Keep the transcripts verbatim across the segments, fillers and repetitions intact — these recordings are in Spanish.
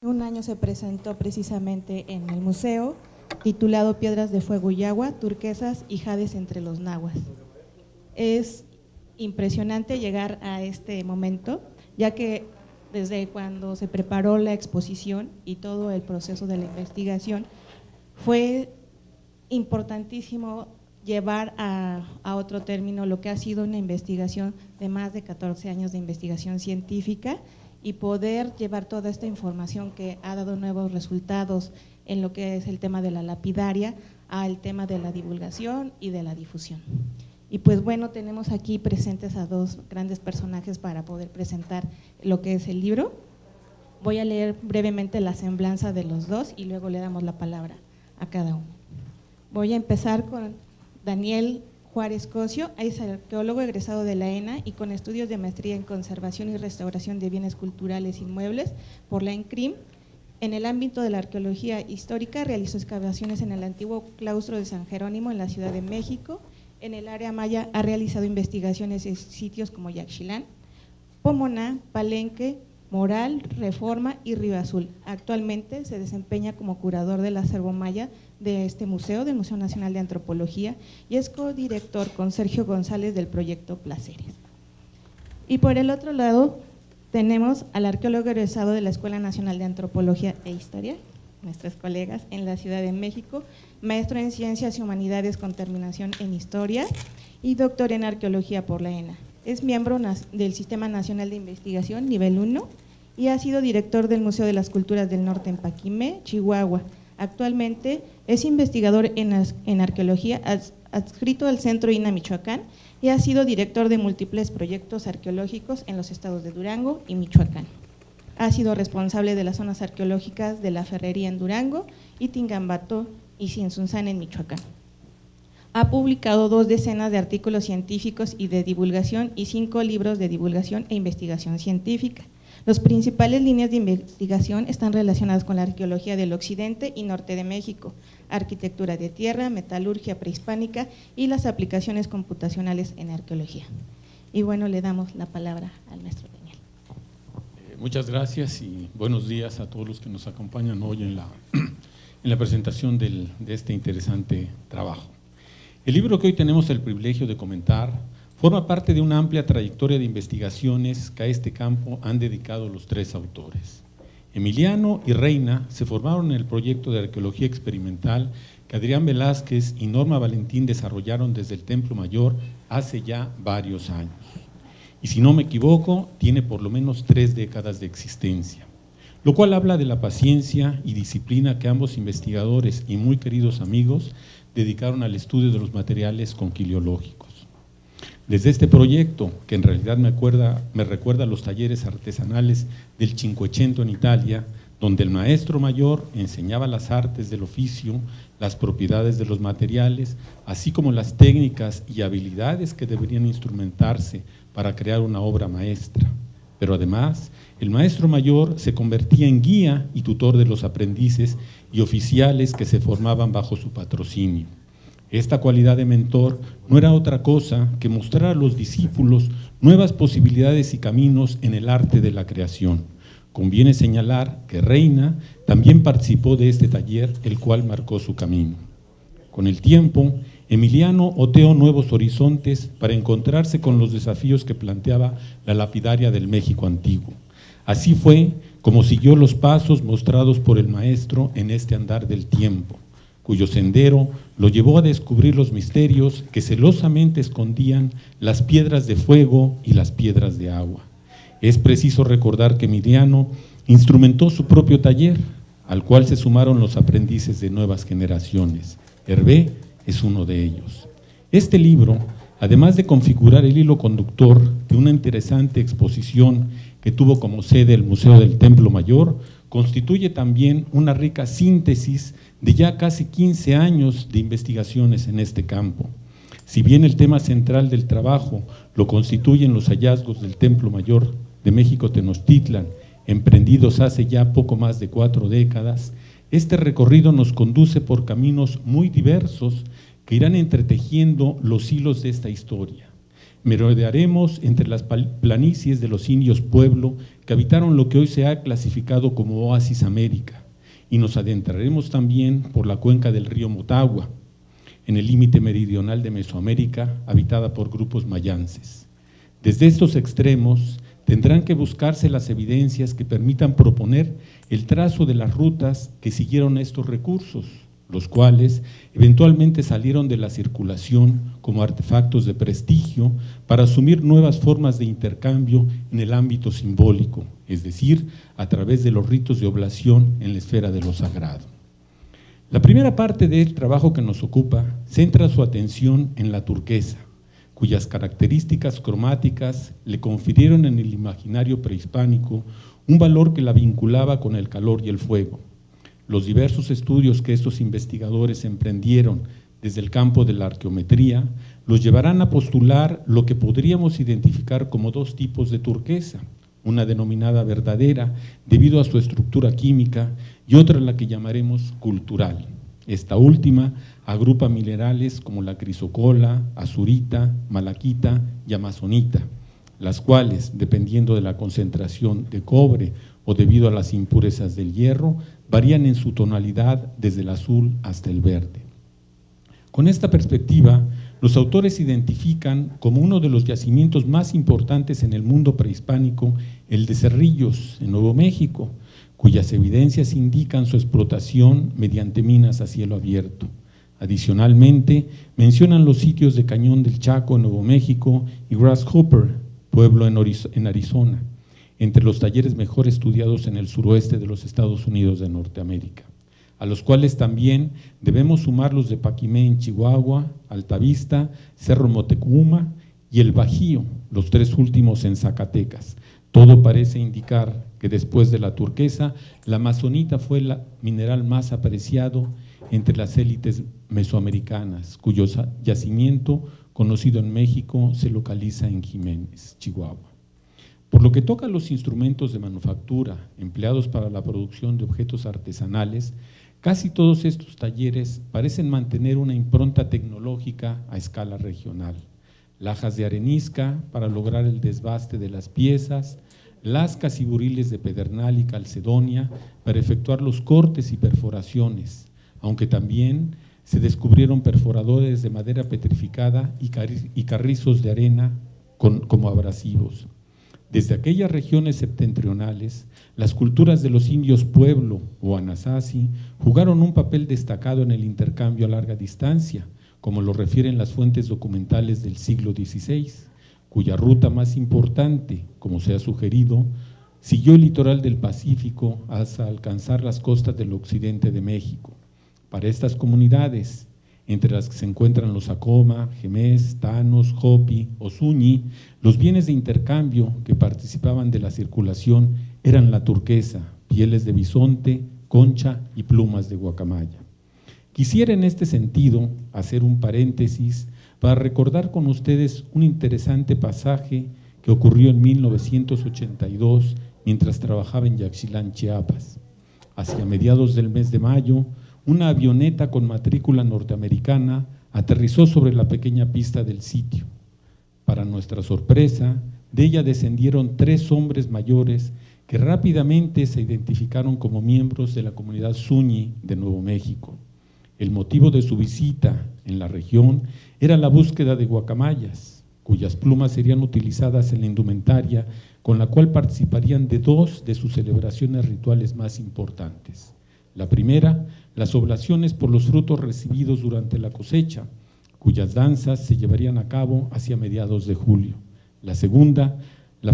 Un año se presentó precisamente en el museo, titulado Piedras de Fuego y Agua, turquesas y jades entre los nahuas. Es impresionante llegar a este momento, ya que desde cuando se preparó la exposición y todo el proceso de la investigación, fue importantísimo llevar a, a otro término lo que ha sido una investigación de más de catorce años de investigación científica y poder llevar toda esta información que ha dado nuevos resultados en lo que es el tema de la lapidaria al tema de la divulgación y de la difusión. Y pues bueno, tenemos aquí presentes a dos grandes personajes para poder presentar lo que es el libro. Voy a leer brevemente la semblanza de los dos y luego le damos la palabra a cada uno. Voy a empezar con Daniel Juárez Cosio, es arqueólogo egresado de la E N A y con estudios de maestría en conservación y restauración de bienes culturales inmuebles por la ENCRIM. En el ámbito de la arqueología histórica realizó excavaciones en el antiguo claustro de San Jerónimo en la Ciudad de México. En el área maya ha realizado investigaciones en sitios como Yaxchilán, Pomoná, Palenque, Moral, Reforma y Río Azul. Actualmente se desempeña como curador del acervo maya de este museo, del Museo Nacional de Antropología, y es codirector con Sergio González del proyecto Placeres. Y por el otro lado tenemos al arqueólogo egresado de la Escuela Nacional de Antropología e Historia, nuestros colegas en la Ciudad de México, maestro en Ciencias y Humanidades con terminación en Historia y doctor en Arqueología por la E N A. Es miembro del Sistema Nacional de Investigación Nivel uno y ha sido director del Museo de las Culturas del Norte en Paquimé, Chihuahua. Actualmente es investigador en, en arqueología adscrito al Centro I N A Michoacán y ha sido director de múltiples proyectos arqueológicos en los estados de Durango y Michoacán. Ha sido responsable de las zonas arqueológicas de la Ferrería en Durango y Tingambato y Cinzunzán en Michoacán. Ha publicado dos decenas de artículos científicos y de divulgación y cinco libros de divulgación e investigación científica. Las principales líneas de investigación están relacionadas con la arqueología del occidente y norte de México, arquitectura de tierra, metalurgia prehispánica y las aplicaciones computacionales en arqueología. Y bueno, le damos la palabra al maestro Daniel. Eh, muchas gracias y buenos días a todos los que nos acompañan hoy en la, en la presentación del, de este interesante trabajo. El libro que hoy tenemos el privilegio de comentar forma parte de una amplia trayectoria de investigaciones que a este campo han dedicado los tres autores. Emiliano y Reina se formaron en el proyecto de arqueología experimental que Adrián Velázquez y Norma Valentín desarrollaron desde el Templo Mayor hace ya varios años. Y si no me equivoco, tiene por lo menos tres décadas de existencia, lo cual habla de la paciencia y disciplina que ambos investigadores y muy queridos amigos dedicaron al estudio de los materiales conquiliológicos. Desde este proyecto, que en realidad me, acuerda, me recuerda a los talleres artesanales del Cinquecento en Italia, donde el maestro mayor enseñaba las artes del oficio, las propiedades de los materiales, así como las técnicas y habilidades que deberían instrumentarse para crear una obra maestra. Pero además, el maestro mayor se convertía en guía y tutor de los aprendices y oficiales que se formaban bajo su patrocinio. Esta cualidad de mentor no era otra cosa que mostrar a los discípulos nuevas posibilidades y caminos en el arte de la creación. Conviene señalar que Reina también participó de este taller, el cual marcó su camino. Con el tiempo, Emiliano oteó nuevos horizontes para encontrarse con los desafíos que planteaba la lapidaria del México antiguo. Así fue como siguió los pasos mostrados por el maestro en este andar del tiempo, cuyo sendero lo llevó a descubrir los misterios que celosamente escondían las piedras de fuego y las piedras de agua. Es preciso recordar que Emiliano instrumentó su propio taller, al cual se sumaron los aprendices de nuevas generaciones. Hervé es uno de ellos. Este libro, además de configurar el hilo conductor de una interesante exposición que tuvo como sede el Museo del Templo Mayor, constituye también una rica síntesis de ya casi quince años de investigaciones en este campo. Si bien el tema central del trabajo lo constituyen los hallazgos del Templo Mayor de México Tenochtitlan, emprendidos hace ya poco más de cuatro décadas, este recorrido nos conduce por caminos muy diversos que irán entretejiendo los hilos de esta historia. Merodearemos entre las planicies de los indios pueblo que habitaron lo que hoy se ha clasificado como Oasis América, y nos adentraremos también por la cuenca del río Motagua, en el límite meridional de Mesoamérica, habitada por grupos mayances. Desde estos extremos tendrán que buscarse las evidencias que permitan proponer el trazo de las rutas que siguieron estos recursos, los cuales eventualmente salieron de la circulación como artefactos de prestigio para asumir nuevas formas de intercambio en el ámbito simbólico, es decir, a través de los ritos de oblación en la esfera de lo sagrado. La primera parte del trabajo que nos ocupa centra su atención en la turquesa, cuyas características cromáticas le confirieron en el imaginario prehispánico un valor que la vinculaba con el calor y el fuego. Los diversos estudios que estos investigadores emprendieron desde el campo de la arqueometría los llevarán a postular lo que podríamos identificar como dos tipos de turquesa, una denominada verdadera debido a su estructura química y otra la que llamaremos cultural. Esta última agrupa minerales como la crisocola, azurita, malaquita y amazonita, las cuales, dependiendo de la concentración de cobre o debido a las impurezas del hierro, varían en su tonalidad desde el azul hasta el verde. Con esta perspectiva, los autores identifican como uno de los yacimientos más importantes en el mundo prehispánico el de Cerrillos, en Nuevo México, cuyas evidencias indican su explotación mediante minas a cielo abierto. Adicionalmente, mencionan los sitios de Cañón del Chaco en Nuevo México y Grasshopper, pueblo en Arizona, entre los talleres mejor estudiados en el suroeste de los Estados Unidos de Norteamérica, a los cuales también debemos sumar los de Paquimé en Chihuahua, Altavista, Cerro Motecuma y el Bajío, los tres últimos en Zacatecas. Todo parece indicar que después de la turquesa, la amazonita fue el mineral más apreciado entre las élites mesoamericanas, cuyo yacimiento, conocido en México, se localiza en Jiménez, Chihuahua. Por lo que toca a los instrumentos de manufactura empleados para la producción de objetos artesanales, casi todos estos talleres parecen mantener una impronta tecnológica a escala regional. Lajas de arenisca para lograr el desbaste de las piezas, lascas y buriles de pedernal y calcedonia para efectuar los cortes y perforaciones, aunque también se descubrieron perforadores de madera petrificada y carrizos de arena con, como abrasivos. Desde aquellas regiones septentrionales, las culturas de los indios pueblo o Anasazi jugaron un papel destacado en el intercambio a larga distancia, como lo refieren las fuentes documentales del siglo dieciséis, cuya ruta más importante, como se ha sugerido, siguió el litoral del Pacífico hasta alcanzar las costas del occidente de México. Para estas comunidades, entre las que se encuentran los Acoma, Jemez, Tanos, Hopi o Zuñi, los bienes de intercambio que participaban de la circulación eran la turquesa, pieles de bisonte, concha y plumas de guacamaya. Quisiera en este sentido hacer un paréntesis para recordar con ustedes un interesante pasaje que ocurrió en mil novecientos ochenta y dos mientras trabajaba en Yaxchilán, Chiapas. Hacia mediados del mes de mayo, una avioneta con matrícula norteamericana aterrizó sobre la pequeña pista del sitio. Para nuestra sorpresa, de ella descendieron tres hombres mayores que rápidamente se identificaron como miembros de la comunidad Zuñi de Nuevo México. El motivo de su visita en la región era la búsqueda de guacamayas, cuyas plumas serían utilizadas en la indumentaria con la cual participarían de dos de sus celebraciones rituales más importantes. La primera, las oblaciones por los frutos recibidos durante la cosecha, cuyas danzas se llevarían a cabo hacia mediados de julio. La segunda, la,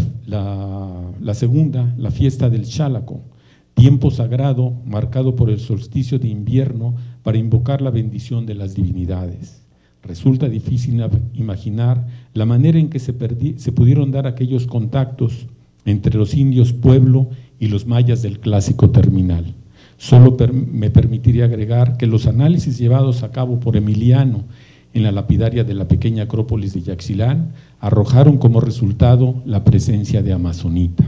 la, la, segunda, la fiesta del Xálaco, tiempo sagrado marcado por el solsticio de invierno para invocar la bendición de las divinidades. Resulta difícil imaginar la manera en que se, se pudieron dar aquellos contactos entre los indios pueblo y los mayas del clásico terminal. Solo per, me permitiría agregar que los análisis llevados a cabo por Emiliano en la lapidaria de la pequeña acrópolis de Yaxchilán arrojaron como resultado la presencia de amazonita.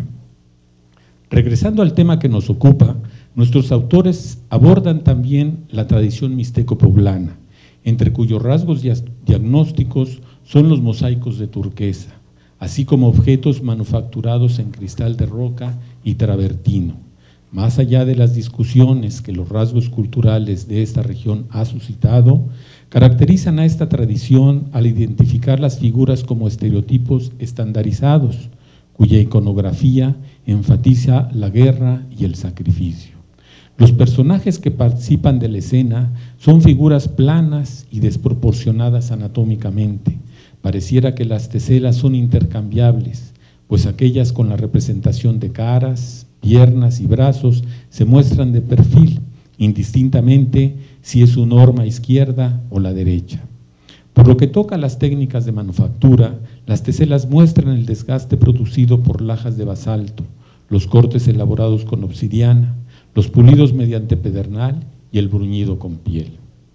Regresando al tema que nos ocupa, nuestros autores abordan también la tradición mixteco-poblana, entre cuyos rasgos diagnósticos son los mosaicos de turquesa, así como objetos manufacturados en cristal de roca y travertino. Más allá de las discusiones que los rasgos culturales de esta región ha suscitado, caracterizan a esta tradición al identificar las figuras como estereotipos estandarizados, cuya iconografía enfatiza la guerra y el sacrificio. Los personajes que participan de la escena son figuras planas y desproporcionadas anatómicamente. Pareciera que las teselas son intercambiables, pues aquellas con la representación de caras, piernas y brazos se muestran de perfil, indistintamente si es su norma izquierda o la derecha. Por lo que toca a las técnicas de manufactura, las teselas muestran el desgaste producido por lajas de basalto, los cortes elaborados con obsidiana, los pulidos mediante pedernal y el bruñido con piel.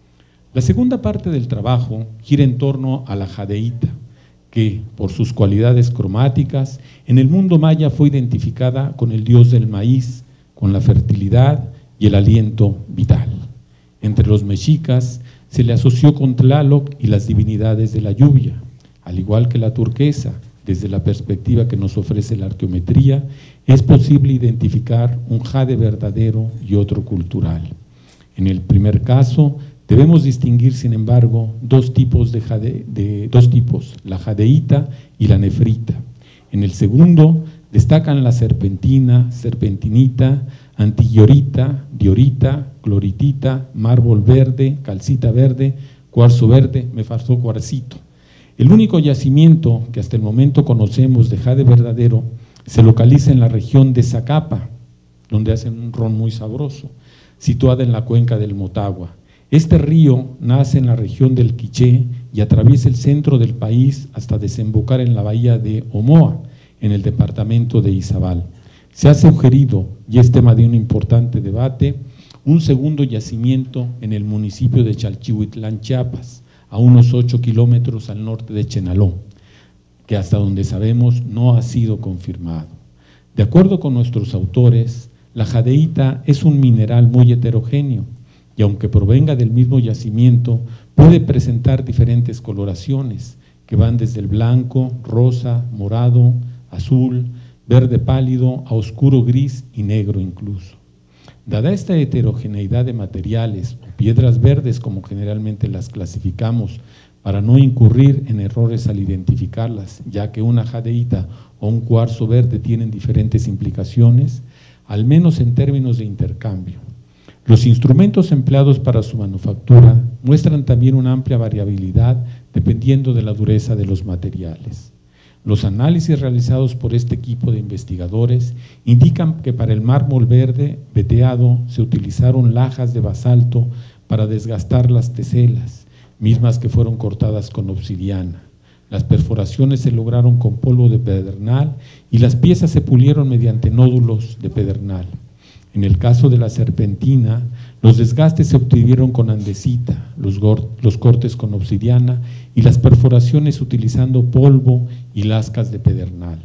La segunda parte del trabajo gira en torno a la jadeíta, que, por sus cualidades cromáticas, en el mundo maya fue identificada con el dios del maíz, con la fertilidad y el aliento vital. Entre los mexicas se le asoció con Tlaloc y las divinidades de la lluvia, al igual que la turquesa. Desde la perspectiva que nos ofrece la arqueometría, es posible identificar un jade verdadero y otro cultural. En el primer caso, debemos distinguir, sin embargo, dos tipos, de jade, de, dos tipos, la jadeíta y la nefrita. En el segundo, destacan la serpentina, serpentinita, antillorita, diorita, cloritita, mármol verde, calcita verde, cuarzo verde, me faltó cuarcito. El único yacimiento que hasta el momento conocemos de jade verdadero se localiza en la región de Zacapa, donde hacen un ron muy sabroso, situada en la cuenca del Motagua. Este río nace en la región del Quiché y atraviesa el centro del país hasta desembocar en la bahía de Omoa, en el departamento de Izabal. Se ha sugerido, y es tema de un importante debate, un segundo yacimiento en el municipio de Chalchihuitlán, Chiapas, a unos ocho kilómetros al norte de Chenaló, que hasta donde sabemos no ha sido confirmado. De acuerdo con nuestros autores, la jadeíta es un mineral muy heterogéneo y aunque provenga del mismo yacimiento, puede presentar diferentes coloraciones que van desde el blanco, rosa, morado, azul, verde pálido a oscuro gris y negro incluso. Dada esta heterogeneidad de materiales o piedras verdes, como generalmente las clasificamos, para no incurrir en errores al identificarlas, ya que una jadeíta o un cuarzo verde tienen diferentes implicaciones, al menos en términos de intercambio. Los instrumentos empleados para su manufactura muestran también una amplia variabilidad dependiendo de la dureza de los materiales. Los análisis realizados por este equipo de investigadores indican que para el mármol verde veteado se utilizaron lajas de basalto para desgastar las teselas, mismas que fueron cortadas con obsidiana. Las perforaciones se lograron con polvo de pedernal y las piezas se pulieron mediante nódulos de pedernal. En el caso de la serpentina, los desgastes se obtuvieron con andesita, los, los cortes con obsidiana y las perforaciones utilizando polvo y lascas de pedernal.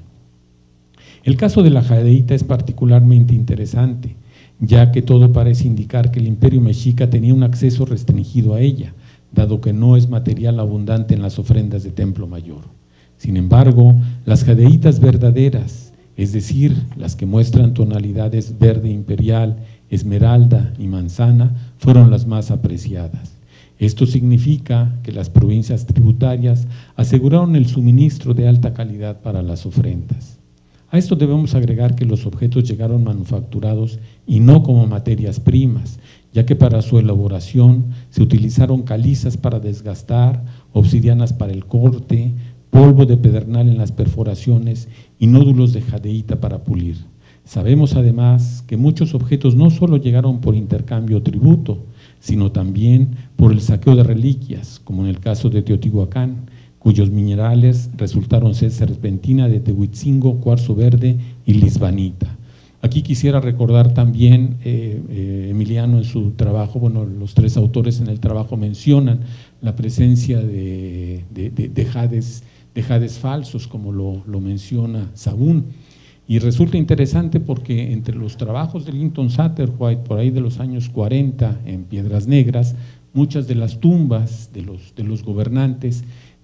El caso de la jadeíta es particularmente interesante, ya que todo parece indicar que el imperio mexica tenía un acceso restringido a ella, dado que no es material abundante en las ofrendas de Templo Mayor. Sin embargo, las jadeítas verdaderas, es decir, las que muestran tonalidades verde imperial, esmeralda y manzana, fueron las más apreciadas. Esto significa que las provincias tributarias aseguraron el suministro de alta calidad para las ofrendas. A esto debemos agregar que los objetos llegaron manufacturados y no como materias primas, ya que para su elaboración se utilizaron calizas para desgastar, obsidianas para el corte, polvo de pedernal en las perforaciones y nódulos de jadeíta para pulir. Sabemos además que muchos objetos no solo llegaron por intercambio o tributo, sino también por el saqueo de reliquias, como en el caso de Teotihuacán, cuyos minerales resultaron ser serpentina de Tehuitzingo, cuarzo verde y lisbanita. Aquí quisiera recordar también, eh, eh, Emiliano en su trabajo, bueno, los tres autores en el trabajo mencionan la presencia de, de, de, de, jades, de jades falsos, como lo, lo menciona Sagún. Y resulta interesante porque entre los trabajos de Linton Satterwhite, por ahí de los años cuarenta, en Piedras Negras, muchas de las tumbas de los, de los gobernantes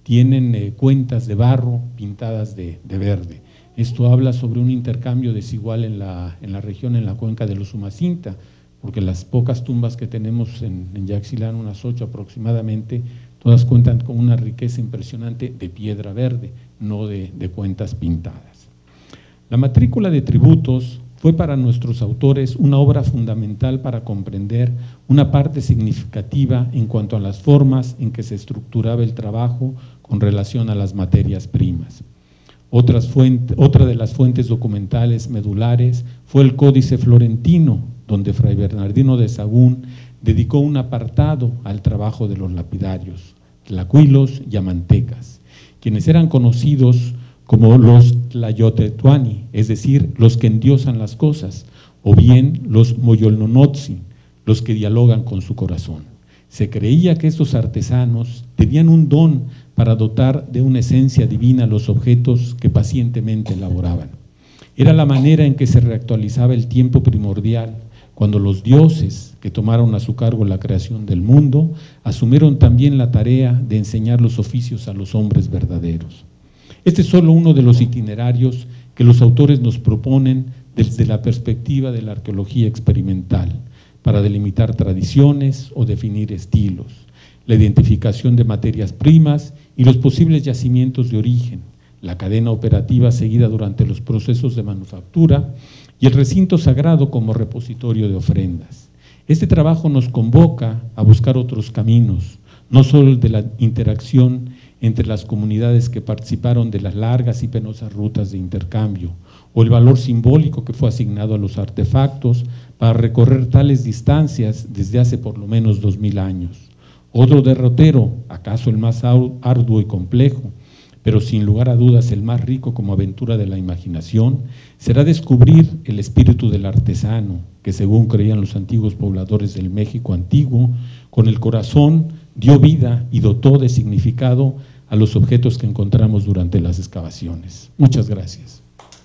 tienen eh, cuentas de barro pintadas de, de verde. Esto habla sobre un intercambio desigual en la, en la región, en la cuenca de los Umacinta, porque las pocas tumbas que tenemos en, en Yaxchilán, unas ocho aproximadamente, todas cuentan con una riqueza impresionante de piedra verde, no de, de cuentas pintadas. La matrícula de tributos fue para nuestros autores una obra fundamental para comprender una parte significativa en cuanto a las formas en que se estructuraba el trabajo con relación a las materias primas. Otras fuentes, otra de las fuentes documentales medulares fue el Códice Florentino, donde Fray Bernardino de Sahagún dedicó un apartado al trabajo de los lapidarios, tlacuilos y amantecas, quienes eran conocidos como los tlayotetuani, es decir, los que endiosan las cosas, o bien los moyolnonotzi, los que dialogan con su corazón. Se creía que estos artesanos tenían un don para dotar de una esencia divina los objetos que pacientemente elaboraban. Era la manera en que se reactualizaba el tiempo primordial, cuando los dioses que tomaron a su cargo la creación del mundo, asumieron también la tarea de enseñar los oficios a los hombres verdaderos. Este es solo uno de los itinerarios que los autores nos proponen desde la perspectiva de la arqueología experimental, para delimitar tradiciones o definir estilos, la identificación de materias primas y los posibles yacimientos de origen, la cadena operativa seguida durante los procesos de manufactura y el recinto sagrado como repositorio de ofrendas. Este trabajo nos convoca a buscar otros caminos, no solo el de la interacción entre las comunidades que participaron de las largas y penosas rutas de intercambio, o el valor simbólico que fue asignado a los artefactos para recorrer tales distancias desde hace por lo menos dos mil años. Otro derrotero, acaso el más arduo y complejo, pero sin lugar a dudas el más rico como aventura de la imaginación, será descubrir el espíritu del artesano, que según creían los antiguos pobladores del México antiguo, con el corazón dio vida y dotó de significado a los objetos que encontramos durante las excavaciones. Muchas gracias.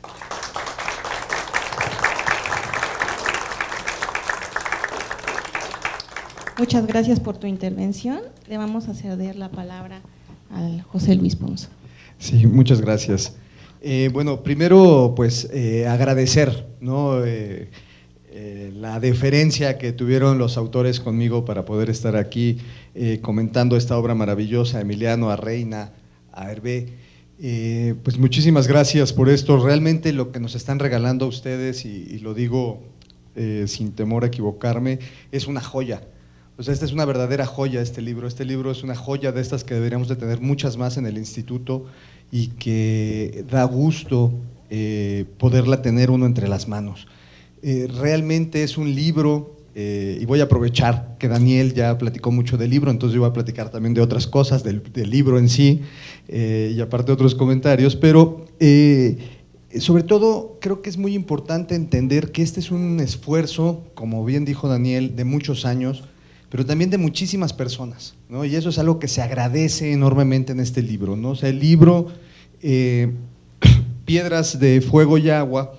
Muchas gracias por tu intervención. Le vamos a ceder la palabra al José Luis Ponzo. Sí, muchas gracias. Eh, bueno, primero, pues eh, agradecer, ¿no? Eh, eh, la deferencia que tuvieron los autores conmigo para poder estar aquí eh, comentando esta obra maravillosa, Emiliano, a Reina, a Hervé. Eh, pues muchísimas gracias por esto. Realmente lo que nos están regalando a ustedes, y, y lo digo eh, sin temor a equivocarme, es una joya. O sea, esta es una verdadera joya, este libro. Este libro es una joya de estas que deberíamos de tener muchas más en el instituto y que da gusto eh, poderla tener uno entre las manos. Eh, realmente es un libro, eh, y voy a aprovechar que Daniel ya platicó mucho del libro, entonces yo voy a platicar también de otras cosas, del, del libro en sí, eh, y aparte otros comentarios, pero eh, sobre todo creo que es muy importante entender que este es un esfuerzo, como bien dijo Daniel, de muchos años, pero también de muchísimas personas, ¿no? Y eso es algo que se agradece enormemente en este libro, ¿no? O sea, el libro eh, Piedras de Fuego y Agua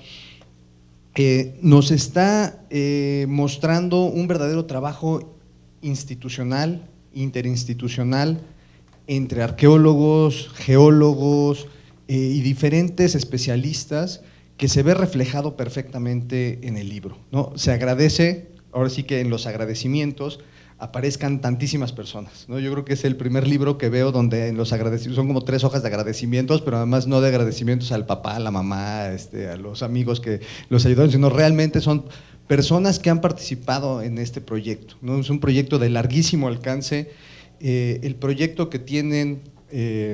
eh, nos está eh, mostrando un verdadero trabajo institucional, interinstitucional, entre arqueólogos, geólogos eh, y diferentes especialistas, que se ve reflejado perfectamente en el libro, ¿no? Se agradece, ahora sí que en los agradecimientos aparezcan tantísimas personas, ¿no? Yo creo que es el primer libro que veo donde en los agradecimientos son como tres hojas de agradecimientos, pero además no de agradecimientos al papá, a la mamá, este, a los amigos que los ayudaron, sino realmente son personas que han participado en este proyecto, ¿no? Es un proyecto de larguísimo alcance. Eh, el proyecto que tienen eh,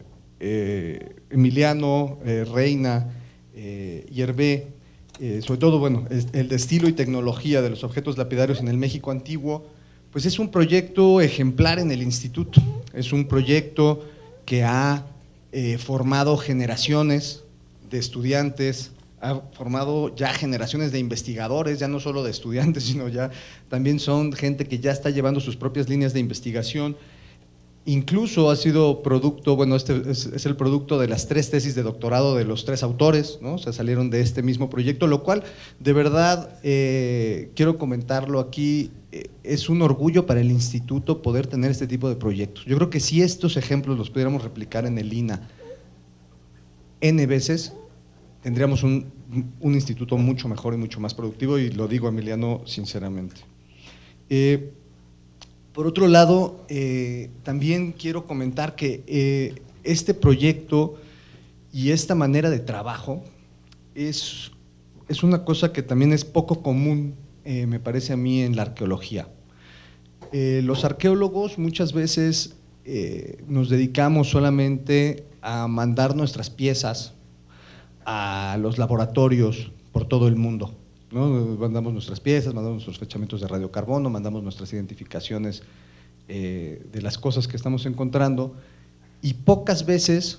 eh, Emiliano, eh, Reina eh, y Hervé, eh, sobre todo, bueno, el de estilo y tecnología de los objetos lapidarios en el México antiguo, pues es un proyecto ejemplar en el instituto. Es un proyecto que ha eh, formado generaciones de estudiantes, ha formado ya generaciones de investigadores, ya no solo de estudiantes, sino ya también son gente que ya está llevando sus propias líneas de investigación. incluso ha sido producto, bueno, este es, es el producto de las tres tesis de doctorado de los tres autores, ¿no? O sea, salieron de este mismo proyecto, lo cual, de verdad, eh, quiero comentarlo aquí, eh, es un orgullo para el instituto poder tener este tipo de proyectos. Yo creo que si estos ejemplos los pudiéramos replicar en el I N A N veces, tendríamos un, un instituto mucho mejor y mucho más productivo, y lo digo, Emiliano, sinceramente. Eh, Por otro lado, eh, también quiero comentar que eh, este proyecto y esta manera de trabajo es, es una cosa que también es poco común, eh, me parece a mí, en la arqueología. Eh, los arqueólogos muchas veces eh, nos dedicamos solamente a mandar nuestras piezas a los laboratorios por todo el mundo, ¿no? Mandamos nuestras piezas, mandamos nuestros fechamientos de radiocarbono, mandamos nuestras identificaciones eh, de las cosas que estamos encontrando, y pocas veces,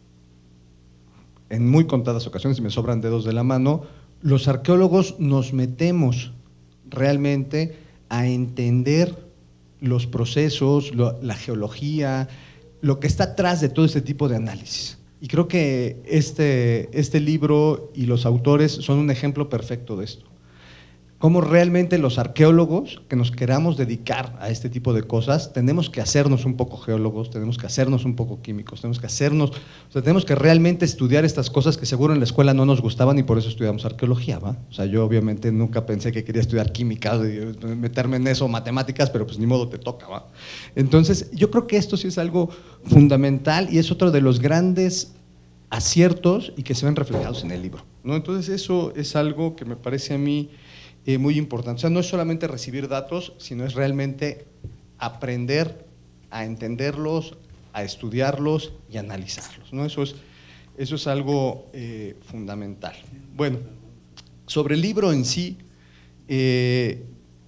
en muy contadas ocasiones, y me sobran dedos de la mano, los arqueólogos nos metemos realmente a entender los procesos, lo, la geología, lo que está atrás de todo este tipo de análisis. Y creo que este, este libro y los autores son un ejemplo perfecto de esto. Cómo realmente los arqueólogos que nos queramos dedicar a este tipo de cosas, tenemos que hacernos un poco geólogos, tenemos que hacernos un poco químicos, tenemos que hacernos, o sea, tenemos que realmente estudiar estas cosas que seguro en la escuela no nos gustaban y por eso estudiamos arqueología, ¿va? O sea, yo obviamente nunca pensé que quería estudiar química, meterme en eso, matemáticas, pero pues ni modo, te toca, ¿va? Entonces, yo creo que esto sí es algo fundamental y es otro de los grandes aciertos y que se ven reflejados en el libro, ¿no? Entonces, eso es algo que me parece a mí Eh, muy importante. O sea, no es solamente recibir datos, sino es realmente aprender a entenderlos, a estudiarlos y analizarlos, ¿no? Eso es, eso es algo eh, fundamental. Bueno, sobre el libro en sí, eh,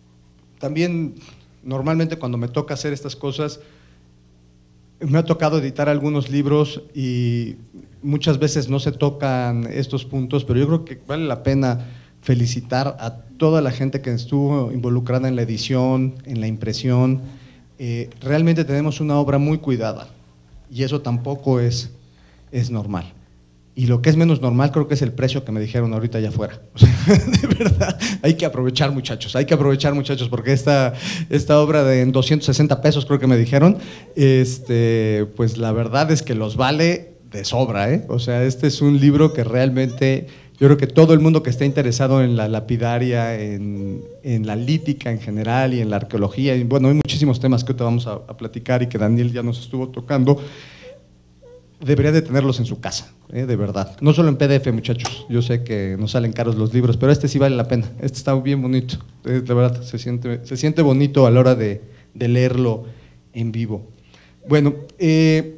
también normalmente cuando me toca hacer estas cosas, me ha tocado editar algunos libros y muchas veces no se tocan estos puntos, pero yo creo que vale la pena felicitar a toda la gente que estuvo involucrada en la edición, en la impresión. Eh, realmente tenemos una obra muy cuidada y eso tampoco es, es normal. Y lo que es menos normal creo que es el precio que me dijeron ahorita allá afuera. O sea, de verdad, hay que aprovechar, muchachos, hay que aprovechar, muchachos, porque esta, esta obra de en doscientos sesenta pesos creo que me dijeron, este, pues la verdad es que los vale de sobra, ¿eh? O sea, este es un libro que realmente… Yo creo que todo el mundo que esté interesado en la lapidaria, en, en la lítica en general y en la arqueología, y bueno, hay muchísimos temas que ahorita vamos a, a platicar y que Daniel ya nos estuvo tocando, debería de tenerlos en su casa, ¿eh? De verdad. No solo en P D F, muchachos, yo sé que nos salen caros los libros, pero este sí vale la pena, este está bien bonito, eh, de verdad, se siente, se siente bonito a la hora de, de leerlo en vivo. Bueno, eh…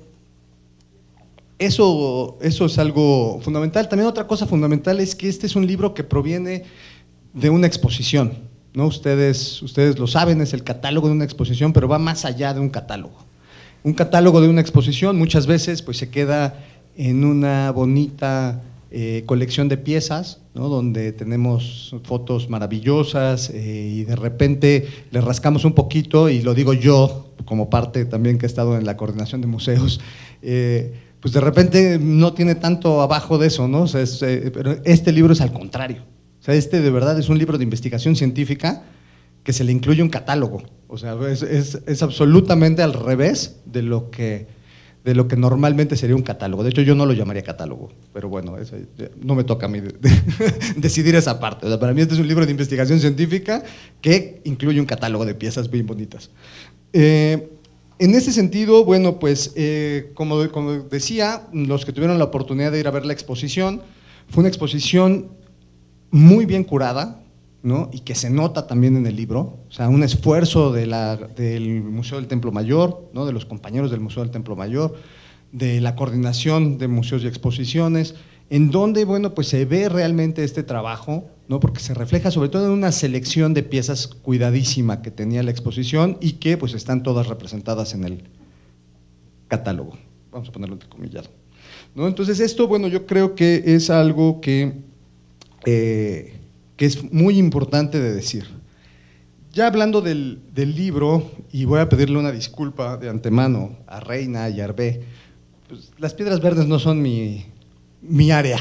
Eso, eso es algo fundamental. También otra cosa fundamental es que este es un libro que proviene de una exposición, ¿no? Ustedes, ustedes lo saben, es el catálogo de una exposición, pero va más allá de un catálogo. Un catálogo de una exposición muchas veces pues, se queda en una bonita eh, colección de piezas, ¿no? Donde tenemos fotos maravillosas eh, y de repente le rascamos un poquito, y lo digo yo como parte también que he estado en la coordinación de museos, eh, pues de repente no tiene tanto abajo de eso, ¿no? O sea, es, eh, pero este libro es al contrario. O sea, este de verdad es un libro de investigación científica que se le incluye un catálogo. O sea, es, es, es absolutamente al revés de lo, que, de lo que normalmente sería un catálogo. De hecho, yo no lo llamaría catálogo, pero bueno, es, no me toca a mí de, de, decidir esa parte. O sea, para mí este es un libro de investigación científica que incluye un catálogo de piezas bien bonitas. Eh, En ese sentido, bueno, pues eh, como, como decía, los que tuvieron la oportunidad de ir a ver la exposición, fue una exposición muy bien curada, ¿no? Y que se nota también en el libro, o sea, un esfuerzo de la, del Museo del Templo Mayor, ¿no? De los compañeros del Museo del Templo Mayor, de la coordinación de museos y exposiciones, en donde, bueno, pues se ve realmente este trabajo, ¿no? Porque se refleja sobre todo en una selección de piezas cuidadísima que tenía la exposición y que pues están todas representadas en el catálogo, vamos a ponerlo entrecomillado, ¿no? Entonces esto, bueno, yo creo que es algo que, eh, que es muy importante de decir. ya hablando del, del libro, y voy a pedirle una disculpa de antemano a Reina y a Hervé, pues, las piedras verdes no son mi, mi área.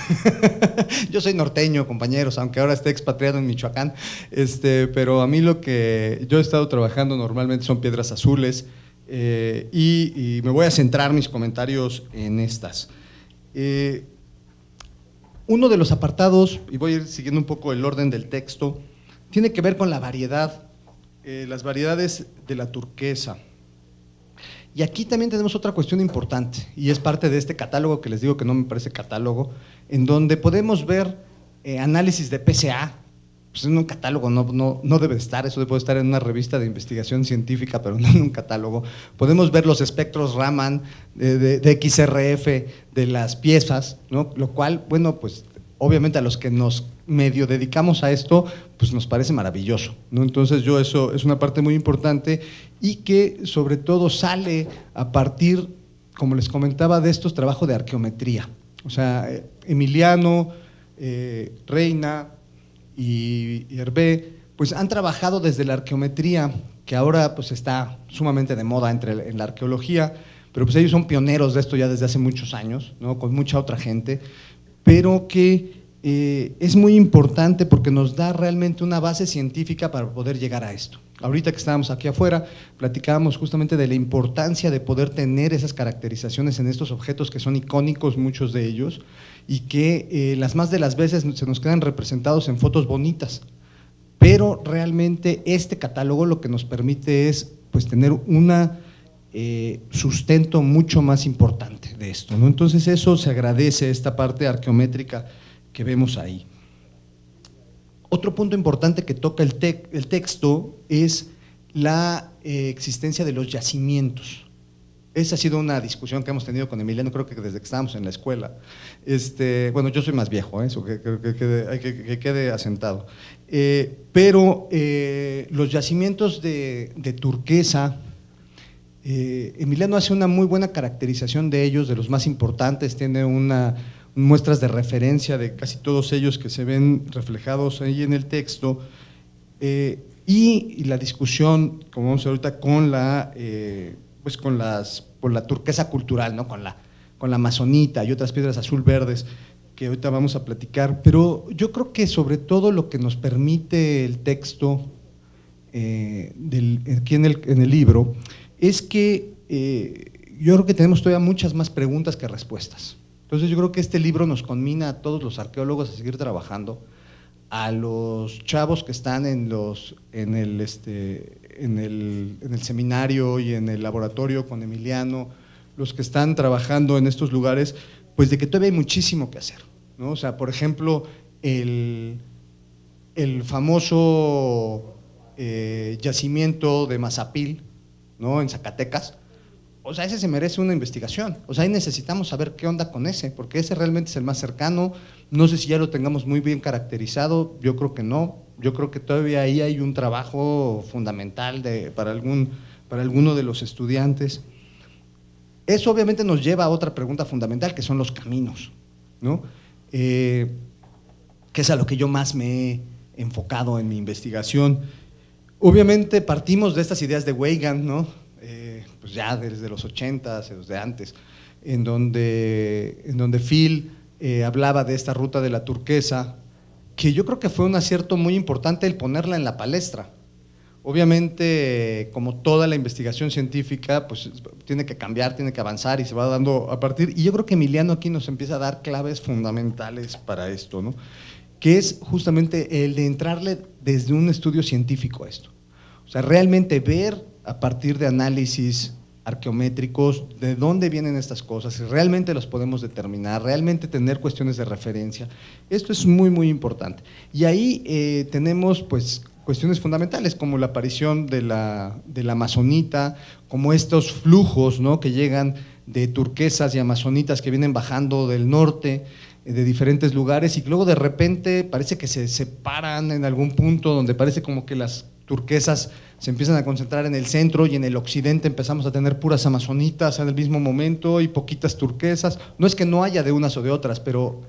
Yo soy norteño, compañeros, aunque ahora esté expatriado en Michoacán, este, pero a mí lo que yo he estado trabajando normalmente son piedras azules, eh, y, y me voy a centrar mis comentarios en estas. Eh, uno de los apartados, y voy a ir siguiendo un poco el orden del texto, tiene que ver con la variedad, eh, las variedades de la turquesa. Y aquí también tenemos otra cuestión importante, y es parte de este catálogo que les digo que no me parece catálogo, en donde podemos ver eh, análisis de P C A. Pues en un catálogo no, no, no debe estar, eso debe estar en una revista de investigación científica, pero no en un catálogo. Podemos ver los espectros Raman, de, de, de X R F, de las piezas, ¿no? Lo cual, bueno, pues obviamente a los que nos medio dedicamos a esto, pues nos parece maravilloso, ¿no? Entonces yo eso es una parte muy importante y que sobre todo sale a partir, como les comentaba, de estos trabajos de arqueometría. O sea, Emiliano, eh, Reina y, y Hervé, pues han trabajado desde la arqueometría, que ahora pues está sumamente de moda entre, en la arqueología, pero pues ellos son pioneros de esto ya desde hace muchos años, ¿no? Con mucha otra gente, pero que eh, es muy importante porque nos da realmente una base científica para poder llegar a esto. Ahorita que estábamos aquí afuera, platicábamos justamente de la importancia de poder tener esas caracterizaciones en estos objetos que son icónicos, muchos de ellos, y que eh, las más de las veces se nos quedan representados en fotos bonitas, pero realmente este catálogo lo que nos permite es pues tener una Eh, sustento mucho más importante de esto, ¿no? Entonces eso se agradece, esta parte arqueométrica que vemos ahí. Otro punto importante que toca el, te el texto es la eh, existencia de los yacimientos. Esa ha sido una discusión que hemos tenido con Emiliano, creo que desde que estábamos en la escuela. Este, bueno, yo soy más viejo, ¿eh? Eso que, que, que, quede, que, que quede asentado. Eh, pero eh, los yacimientos de, de turquesa, Eh, Emiliano hace una muy buena caracterización de ellos, de los más importantes, tiene una, muestras de referencia de casi todos ellos que se ven reflejados ahí en el texto, eh, y, y la discusión, como vamos a ver ahorita, con la, eh, pues con las, con la turquesa cultural, ¿no? con, la, con la amazonita y otras piedras azul verdes que ahorita vamos a platicar, pero yo creo que sobre todo lo que nos permite el texto eh, del, aquí en el, en el libro es que eh, yo creo que tenemos todavía muchas más preguntas que respuestas. Entonces yo creo que este libro nos conmina a todos los arqueólogos a seguir trabajando, a los chavos que están en, los, en, el, este, en, el, en el seminario y en el laboratorio con Emiliano, los que están trabajando en estos lugares, pues de que todavía hay muchísimo que hacer, ¿no? O sea, por ejemplo, el, el famoso eh, yacimiento de Mazapil, ¿no? En Zacatecas, o sea, ese se merece una investigación, o sea, ahí necesitamos saber qué onda con ese, porque ese realmente es el más cercano, no sé si ya lo tengamos muy bien caracterizado, yo creo que no, yo creo que todavía ahí hay un trabajo fundamental de, para, algún, para alguno de los estudiantes. Eso obviamente nos lleva a otra pregunta fundamental, que son los caminos, ¿no? Eh, que es a lo que yo más me he enfocado en mi investigación. Obviamente partimos de estas ideas de Weygand, ¿no? Eh, pues ya desde los ochentas, desde antes, en donde, en donde Phil eh, hablaba de esta ruta de la turquesa, que yo creo que fue un acierto muy importante el ponerla en la palestra. Obviamente, como toda la investigación científica, pues tiene que cambiar, tiene que avanzar y se va dando a partir, y yo creo que Emiliano aquí nos empieza a dar claves fundamentales para esto, ¿no? Que es justamente el de entrarle desde un estudio científico a esto. O sea, realmente ver a partir de análisis arqueométricos de dónde vienen estas cosas, si realmente los podemos determinar, realmente tener cuestiones de referencia. Esto es muy, muy importante. Y ahí eh, tenemos pues cuestiones fundamentales como la aparición de la, de la amazonita, como estos flujos, ¿no? Que llegan de turquesas y amazonitas que vienen bajando del norte, de diferentes lugares, y que luego de repente parece que se separan en algún punto donde parece como que las turquesas se empiezan a concentrar en el centro y en el occidente empezamos a tener puras amazonitas en el mismo momento y poquitas turquesas. No es que no haya de unas o de otras, pero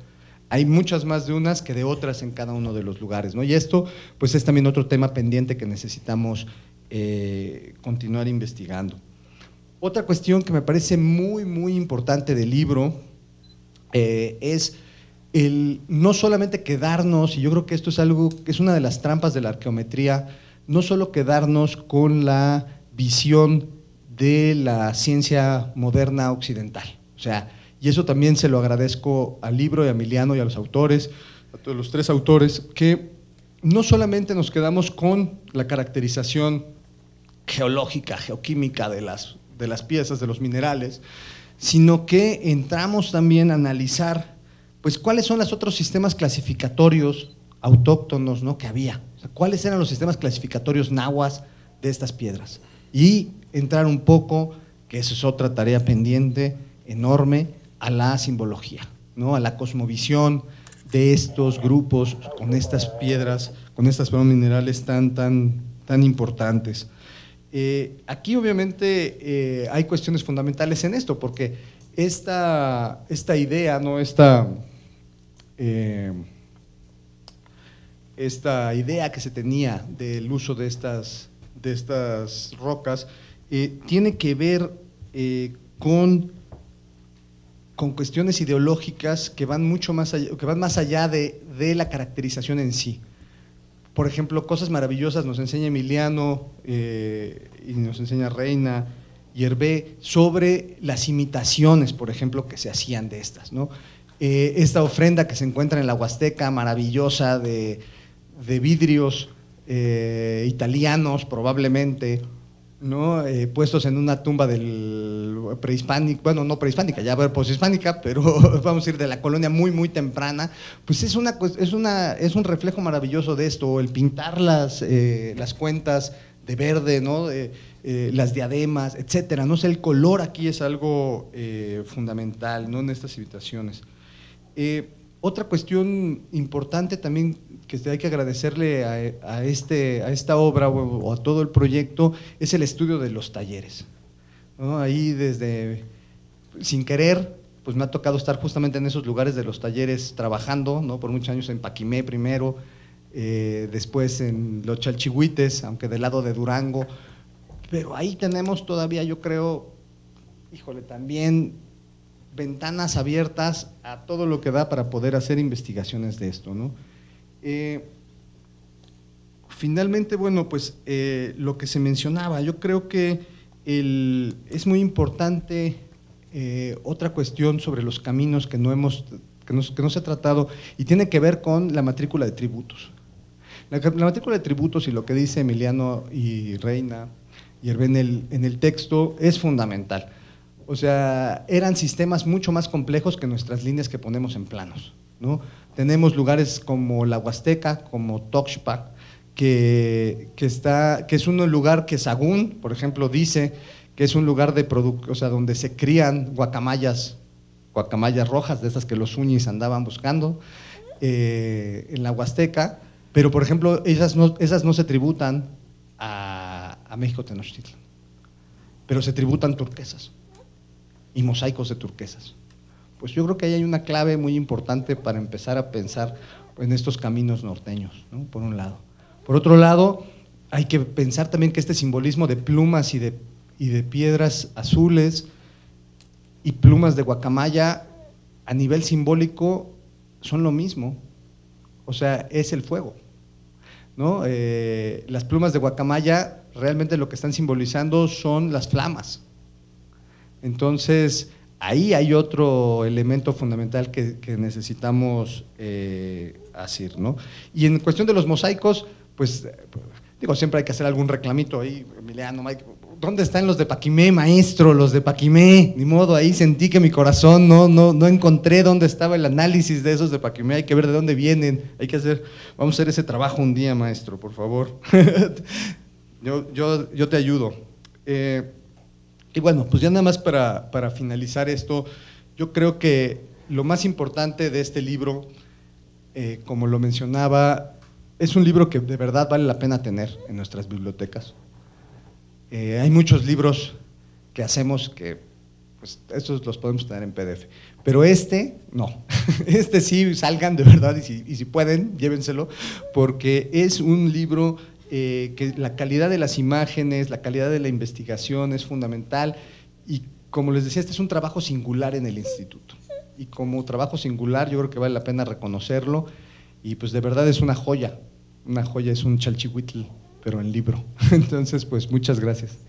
Hay muchas más de unas que de otras en cada uno de los lugares, ¿no? Y esto pues es también otro tema pendiente que necesitamos eh, continuar investigando. Otra cuestión que me parece muy, muy importante del libro eh, es el no solamente quedarnos, y yo creo que esto es algo que es una de las trampas de la arqueometría, no solo quedarnos con la visión de la ciencia moderna occidental, o sea, y eso también se lo agradezco al libro y a Emiliano y a los autores, a todos los tres autores, que no solamente nos quedamos con la caracterización geológica, geoquímica de las, de las piezas, de los minerales, sino que entramos también a analizar pues cuáles son los otros sistemas clasificatorios autóctonos, ¿no?, que había, o sea, cuáles eran los sistemas clasificatorios nahuas de estas piedras, y entrar un poco, que eso es otra tarea pendiente enorme, a la simbología, ¿no?, a la cosmovisión de estos grupos con estas piedras, con estas perdón, minerales tan, tan, tan importantes. Eh, aquí obviamente eh, hay cuestiones fundamentales en esto, porque esta, esta idea, ¿no?, esta, eh, esta idea que se tenía del uso de estas, de estas rocas eh, tiene que ver eh, con con cuestiones ideológicas que van mucho más allá, que van más allá de, de la caracterización en sí. Por ejemplo, cosas maravillosas nos enseña Emiliano eh, y nos enseña Reina y Hervé sobre las imitaciones, por ejemplo, que se hacían de estas, ¿no? Eh, esta ofrenda que se encuentra en la Huasteca, maravillosa, de, de vidrios eh, italianos probablemente, ¿no? Eh, puestos en una tumba del prehispánico, bueno, no prehispánica, ya poshispánica, pero vamos a ir de la colonia muy, muy temprana, pues es, una, es, una, es un reflejo maravilloso de esto, el pintar las, eh, las cuentas de verde, ¿no? Eh, eh, las diademas, etcétera, no sé, el color aquí es algo eh, fundamental, ¿no?, en estas invitaciones. Eh, otra cuestión importante también que hay que agradecerle a, a, este, a esta obra o, o a todo el proyecto es el estudio de los talleres, ¿no? Ahí desde, sin querer, pues me ha tocado estar justamente en esos lugares de los talleres trabajando, ¿no?, por muchos años en Paquimé primero, eh, después en los Chalchihuites, aunque del lado de Durango, pero ahí tenemos todavía, yo creo, híjole, también ventanas abiertas a todo lo que da para poder hacer investigaciones de esto, ¿no? Eh, finalmente, bueno, pues eh, lo que se mencionaba, yo creo que el, es muy importante eh, otra cuestión sobre los caminos que no, hemos, que, no, que no se ha tratado y tiene que ver con la matrícula de tributos. La, la matrícula de tributos y lo que dice Emiliano y Reina y Hervé en el, en el texto es fundamental. O sea, eran sistemas mucho más complejos que nuestras líneas que ponemos en planos, ¿no? Tenemos lugares como la Huasteca, como Toxpac, que, que, está, que es un lugar que Sagún, por ejemplo, dice que es un lugar de o sea, donde se crían guacamayas, guacamayas rojas, de esas que los uñis andaban buscando, eh, en la Huasteca, pero por ejemplo, esas no, esas no se tributan a, a México Tenochtitlan, pero se tributan turquesas y mosaicos de turquesas. Pues yo creo que ahí hay una clave muy importante para empezar a pensar en estos caminos norteños, ¿no?, por un lado. Por otro lado, hay que pensar también que este simbolismo de plumas y de, y de piedras azules y plumas de guacamaya a nivel simbólico son lo mismo, o sea, es el fuego, ¿no? Eh, las plumas de guacamaya realmente lo que están simbolizando son las flamas. Entonces, ahí hay otro elemento fundamental que, que necesitamos eh, hacer, ¿no? Y en cuestión de los mosaicos, pues, digo, siempre hay que hacer algún reclamito ahí, Emiliano, Mike, ¿dónde están los de Paquimé, maestro? Los de Paquimé, ni modo, ahí sentí que mi corazón no, no, no encontré dónde estaba el análisis de esos de Paquimé, hay que ver de dónde vienen, hay que hacer, vamos a hacer ese trabajo un día, maestro, por favor. yo, yo, yo te ayudo. Eh, Y bueno, pues ya nada más para, para finalizar esto, yo creo que lo más importante de este libro, eh, como lo mencionaba, es un libro que de verdad vale la pena tener en nuestras bibliotecas. Eh, hay muchos libros que hacemos que pues estos los podemos tener en P D F. Pero este, no. Este sí, salgan de verdad y si, y si pueden, llévenselo, porque es un libro eh, que la calidad de las imágenes, la calidad de la investigación es fundamental y como les decía, este es un trabajo singular en el instituto. Y como trabajo singular yo creo que vale la pena reconocerlo y pues de verdad es una joya, una joya, es un chalchihuitl, pero en libro. Entonces, pues muchas gracias.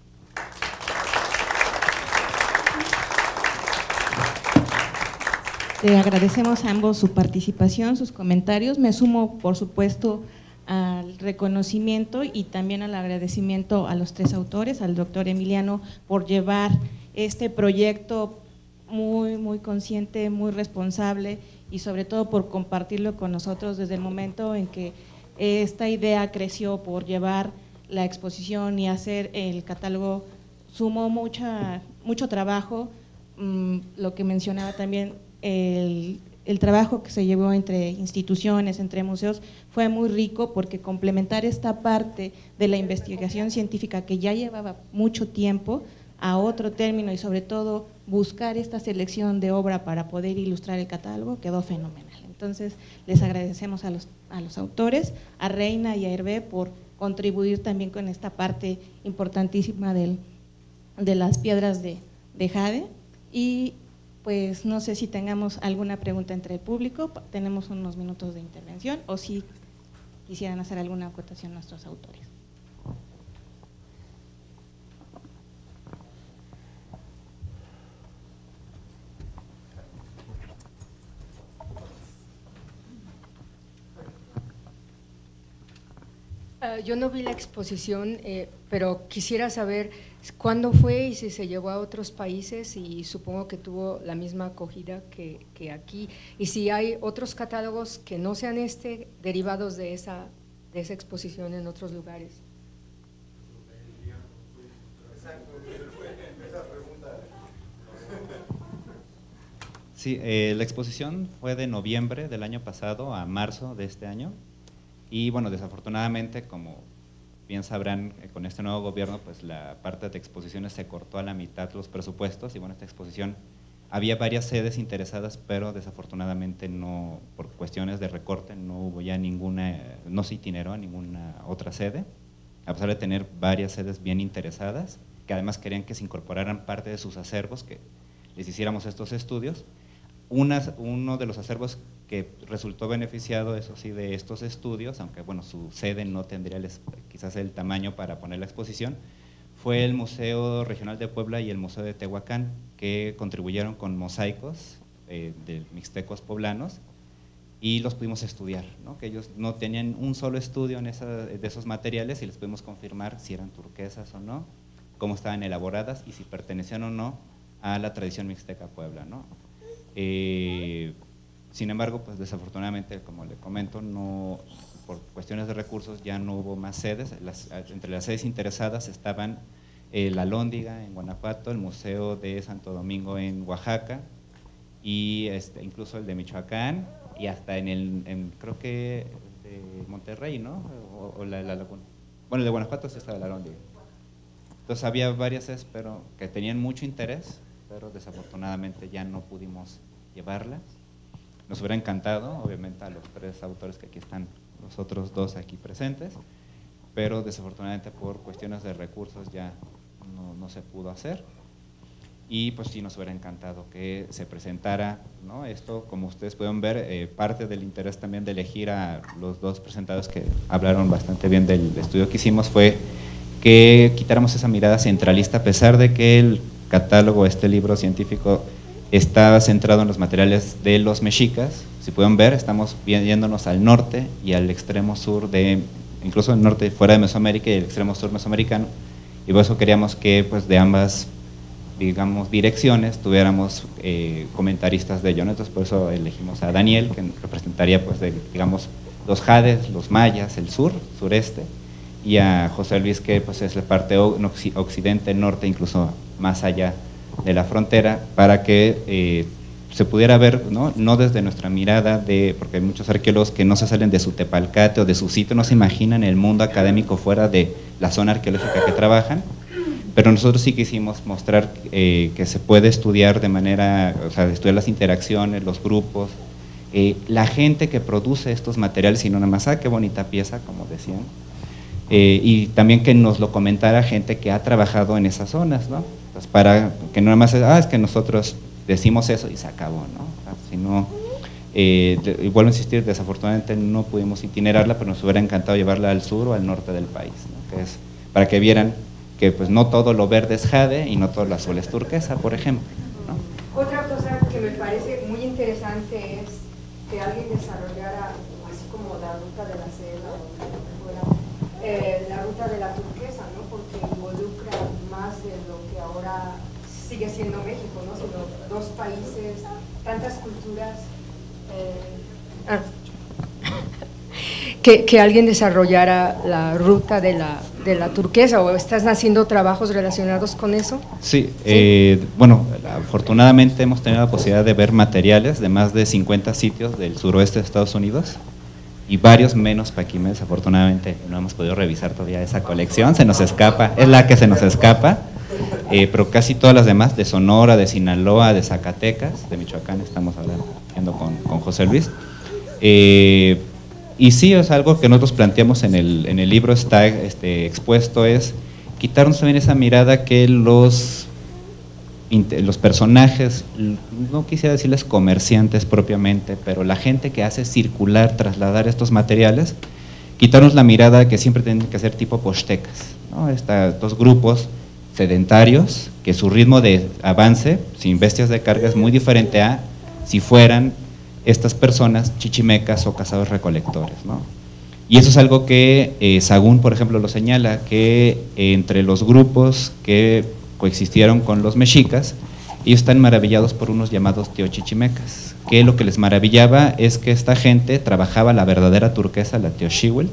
Le agradecemos a ambos su participación, sus comentarios. Me sumo, por supuesto, al reconocimiento y también al agradecimiento a los tres autores, al doctor Emiliano por llevar este proyecto muy, muy consciente, muy responsable y sobre todo por compartirlo con nosotros desde el momento en que esta idea creció por llevar la exposición y hacer el catálogo. Sumó mucha, mucho trabajo, mmm, lo que mencionaba también, el, el trabajo que se llevó entre instituciones, entre museos, fue muy rico porque complementar esta parte de la investigación científica que ya llevaba mucho tiempo a otro término y sobre todo buscar esta selección de obra para poder ilustrar el catálogo quedó fenomenal. Entonces les agradecemos a los, a los autores, a Reina y a Hervé por contribuir también con esta parte importantísima del, de las piedras de, de jade y pues no sé si tengamos alguna pregunta entre el público, tenemos unos minutos de intervención o si quisieran hacer alguna acotación nuestros autores. Uh, yo no vi la exposición, eh, pero quisiera saber cuándo fue y si se llevó a otros países y supongo que tuvo la misma acogida que, que aquí y si hay otros catálogos que no sean este derivados de esa, de esa exposición en otros lugares. Sí, eh, la exposición fue de noviembre del año pasado a marzo de este año. Y bueno, desafortunadamente, como bien sabrán, eh, con este nuevo gobierno, pues la parte de exposiciones se cortó a la mitad los presupuestos y bueno, esta exposición, había varias sedes interesadas, pero desafortunadamente no, por cuestiones de recorte, no hubo ya ninguna, no se itineró a ninguna otra sede, a pesar de tener varias sedes bien interesadas, que además querían que se incorporaran parte de sus acervos, que les hiciéramos estos estudios. Una, uno de los acervos que resultó beneficiado, eso sí, de estos estudios, aunque bueno, su sede no tendría el, quizás el tamaño para poner la exposición, fue el Museo Regional de Puebla y el Museo de Tehuacán, que contribuyeron con mosaicos eh, de mixtecos poblanos y los pudimos estudiar, ¿no? Que ellos no tenían un solo estudio en esa, de esos materiales y les pudimos confirmar si eran turquesas o no, cómo estaban elaboradas y si pertenecían o no a la tradición mixteca Puebla, ¿no? Eh, sin embargo, pues desafortunadamente, como le comento, no, por cuestiones de recursos ya no hubo más sedes. Las, entre las sedes interesadas estaban eh, la Alhóndiga en Guanajuato, el Museo de Santo Domingo en Oaxaca y este, incluso el de Michoacán y hasta en el, en, creo que de Monterrey, ¿no? O, o la, la Laguna. Bueno, el de Guanajuato sí estaba la Alhóndiga. Entonces había varias sedes, pero que tenían mucho interés, pero desafortunadamente ya no pudimos llevarlas. Nos hubiera encantado, obviamente, a los tres autores que aquí están, los otros dos aquí presentes, pero desafortunadamente por cuestiones de recursos ya no, no se pudo hacer. Y pues sí nos hubiera encantado que se presentara, ¿no? Esto, como ustedes pueden ver, eh, parte del interés también de elegir a los dos presentados que hablaron bastante bien del estudio que hicimos fue que quitáramos esa mirada centralista, a pesar de que el catálogo, este libro científico, está centrado en los materiales de los mexicas. Si pueden ver, estamos yéndonos al norte y al extremo sur de, incluso el norte fuera de Mesoamérica y el extremo sur mesoamericano, y por eso queríamos que pues de ambas, digamos, direcciones tuviéramos eh, comentaristas de ello, ¿no? Entonces por eso elegimos a Daniel, que representaría pues de, digamos, los jades, los mayas, el sur, sureste, y a José Luis, que pues es la parte occidente, norte, incluso más allá de la frontera, para que eh, se pudiera ver, ¿no? No desde nuestra mirada, de, porque hay muchos arqueólogos que no se salen de su tepalcate o de su sitio, no se imaginan el mundo académico fuera de la zona arqueológica que trabajan, pero nosotros sí quisimos mostrar eh, que se puede estudiar de manera, o sea, estudiar las interacciones, los grupos, eh, la gente que produce estos materiales y no nada más, ah, qué bonita pieza, como decían, eh, y también que nos lo comentara gente que ha trabajado en esas zonas, ¿no? Pues para que no nada más, ah, es que nosotros decimos eso y se acabó, ¿no? Sino, eh, y vuelvo a insistir, desafortunadamente no pudimos itinerarla, pero nos hubiera encantado llevarla al sur o al norte del país, ¿no? Que es para que vieran que pues no todo lo verde es jade y no todo lo azul es turquesa, por ejemplo, ¿no? Otra cosa que me parece muy interesante es que alguien desarrollara, así como la ruta de la seda o lo que fuera, eh, la ruta de la turquesa, ¿no? Porque involucra más de lo que ahora sigue siendo México, ¿no? Sino dos países, tantas culturas. Eh, ah. Que, que alguien desarrollara la ruta de la, de la turquesa, ¿o estás haciendo trabajos relacionados con eso? Sí, ¿Sí? Eh, bueno, afortunadamente hemos tenido la posibilidad de ver materiales de más de cincuenta sitios del suroeste de Estados Unidos y varios menos paquimes, afortunadamente no hemos podido revisar todavía esa colección, se nos escapa, es la que se nos escapa, eh, pero casi todas las demás, de Sonora, de Sinaloa, de Zacatecas, de Michoacán, estamos hablando con, con José Luis. Eh, Y sí, es algo que nosotros planteamos en el, en el libro, está este, expuesto, es quitarnos también esa mirada que los, los personajes, no quisiera decirles comerciantes propiamente, pero la gente que hace circular, trasladar estos materiales, quitarnos la mirada que siempre tienen que ser tipo pochtecas, ¿no? Estos grupos sedentarios, que su ritmo de avance, sin bestias de carga, es muy diferente a si fueran estas personas chichimecas o cazadores recolectores, ¿no? Y eso es algo que eh, Sagún, por ejemplo, lo señala, que eh, entre los grupos que coexistieron con los mexicas, ellos están maravillados por unos llamados teochichimecas, que lo que les maravillaba es que esta gente trabajaba la verdadera turquesa, la teoxihuitl,